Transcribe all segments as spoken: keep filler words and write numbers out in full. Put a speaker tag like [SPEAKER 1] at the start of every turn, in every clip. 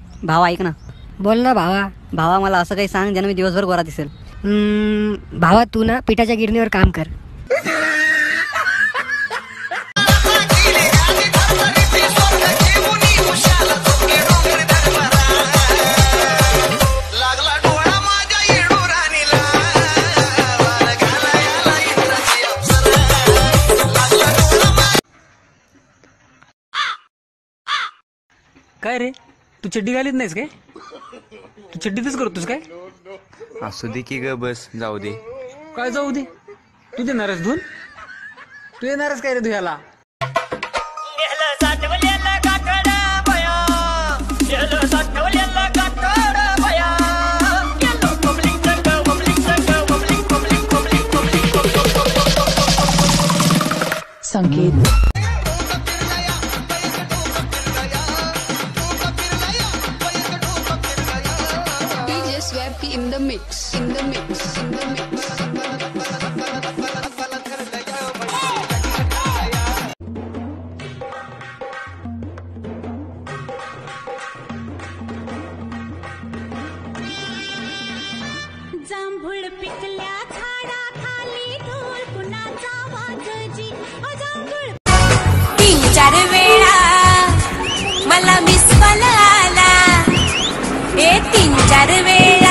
[SPEAKER 1] भावा ऐक ना.
[SPEAKER 2] बोल ना भावा.
[SPEAKER 1] भावा मला असं काही सांग ज्यानं मी दिवसभर गोरा दिसेल.
[SPEAKER 2] भावा तू ना पिठाच्या गिरणीवर काम कर.
[SPEAKER 3] काय रे तू चड्डी घालीत नाहीस काय? तू चड्डीतच करतोस काय?
[SPEAKER 4] असू दे की ग बस जाऊ दे.
[SPEAKER 3] काय जाऊ दे? तू देणारच धुन? तू येणारच काय रे धुयाला?
[SPEAKER 5] संकेत in the mix, in the mix, in the mix.
[SPEAKER 6] जांभूळ पिकल्या झाडा खाली ढोल कुणाचा वाजजी ओ जांभूळ. तीन चार वेळा मला मिस कॉल आला. ए तीन चार वेळा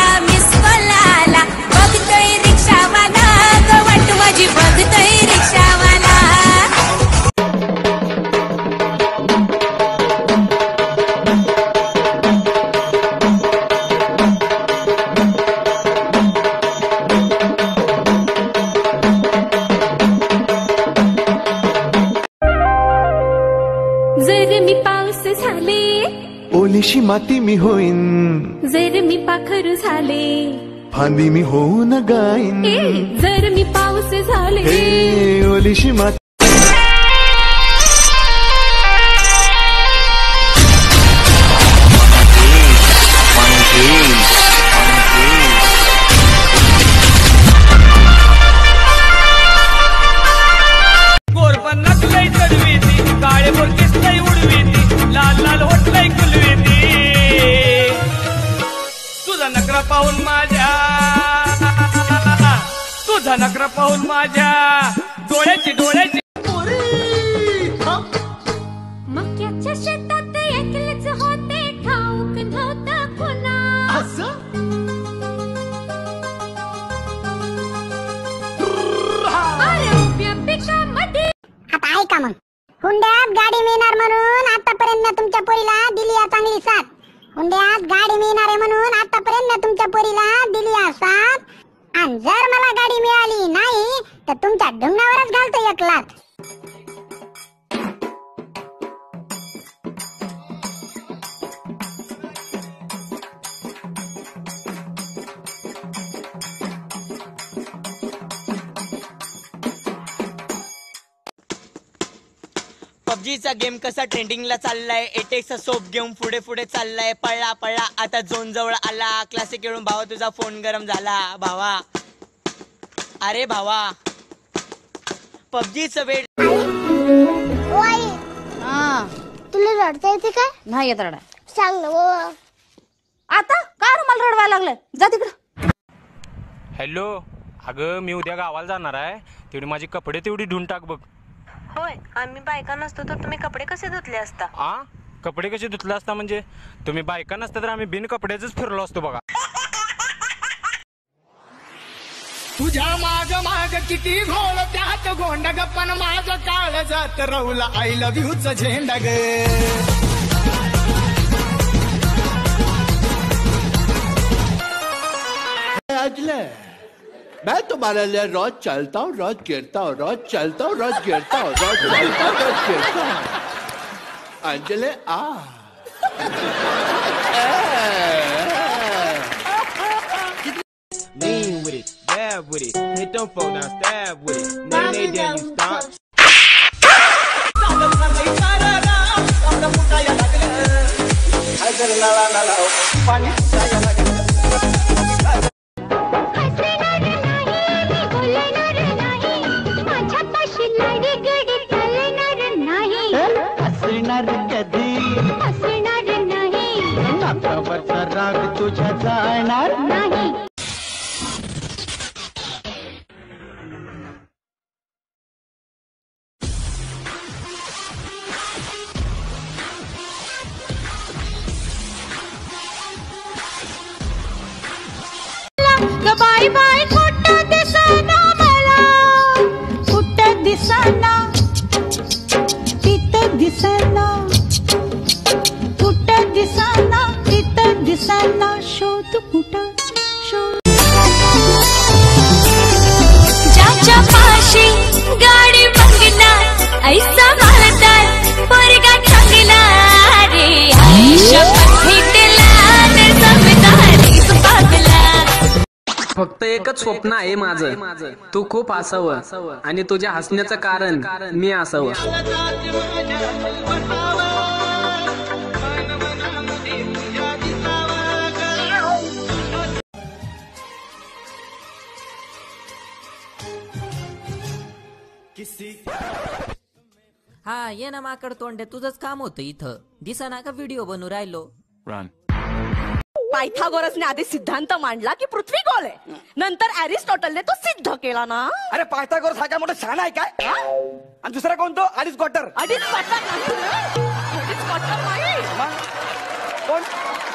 [SPEAKER 7] ओलीशी माती मी होईन.
[SPEAKER 6] जर मी पाखरू झाले
[SPEAKER 7] फांदी मी होऊन गाईन.
[SPEAKER 6] जर मी पाऊस झाले
[SPEAKER 7] हे ओलीशी माती.
[SPEAKER 8] पाहून माझ्या तुझा नखरा पाहून माझ्या डोळ्याची डोळ्याची.
[SPEAKER 6] मक्याच्या शेतात एकलेच होते ठाऊक नव्हता कोणा. अरे उभ्या पिकामध्ये.
[SPEAKER 9] आता ऐका मग. हुंड्यात गाडी मिळणार म्हणून आतापर्यंत तुमच्या पोरीला दिली आहे चांगली साथ. हुंड्यात गाडी मिळणार आहे म्हणून आतापर्यंत तुमच्या पोरीला दिली आहे साथ. आणि जर मला गाडी मिळाली नाही तर तुमच्या ढुंगणावरच घालतो एक लाथ.
[SPEAKER 10] पबजीचा गेम कसा ट्रेंडिंगला चाललाय. एटेक्सचा सोप घेऊन पुढे पुढे चाललाय. पळला पळला आता झोन जवळ आला. क्लासिक खेळून भावा तुझा फोन गरम झाला. भावा अरे भावा पबजीचा वेळ.
[SPEAKER 9] तुला रडता येते काय?
[SPEAKER 1] नाही येत रडा.
[SPEAKER 9] सांग ना.
[SPEAKER 1] आता काय मला रडवायला लागलं? जा तिकडं.
[SPEAKER 11] हॅलो अगं मी उद्या गावाला जाणार आहे. तेवढी माझी कपडे तेवढी धुवून टाक बघ.
[SPEAKER 12] होय आम्ही बायका नसतो तर तुम्ही कपडे कसे धुतले असता?
[SPEAKER 11] आ कपडे कसे धुतले असता म्हणजे तुम्ही बायका नसता तर आम्ही बिन कपड्याच फिरलो असतो बघा.
[SPEAKER 8] तुझ्या माग माग किती घोळ त्यात गोंड गप्पन माझ काळ जात रवला. आय लव्ह यू चा झेंडा ग.
[SPEAKER 13] मैं तुम्हारे लिए रोज चलता हूँ रोज गिरता हूँ रोज चलता हूँ रोज गिरता हूँ रोज चलता हूँ रोज गिरता हूँ. अंजलि आ
[SPEAKER 14] lean with it, dab with it, hit them folk now, stab with it. Nay, nay, then you stop.
[SPEAKER 8] हसणार कधी हसणार नाही.
[SPEAKER 3] फक्त एकच स्वप्न आहे माझं, तू खूप हसावं आणि तुझ्या हसण्याचं कारण मी असावं.
[SPEAKER 15] हा ये ना माकड तोंडे, तुझंच काम होतं इथं. दिसा ना का व्हिडिओ बनवू राहिलो.
[SPEAKER 16] पायथागोरसने आधी सिद्धांत मांडला की पृथ्वी गोल आहे, नंतर अरिस्टॉटलने तो सिद्ध केला ना.
[SPEAKER 17] अरे पायथागोरस हा काय मोठा शहाणा आहे काय? आणि दुसरा कोण तो? अडीच क्वार्टर.
[SPEAKER 16] अडीच क्वार्टर नाही, अडीच क्वार्टर नाही.
[SPEAKER 17] कोण?